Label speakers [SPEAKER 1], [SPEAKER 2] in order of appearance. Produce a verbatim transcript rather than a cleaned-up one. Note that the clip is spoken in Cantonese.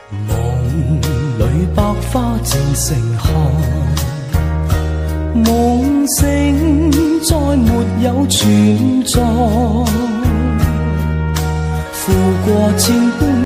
[SPEAKER 1] 梦里百花正盛开，梦醒再没有存在，负过千般。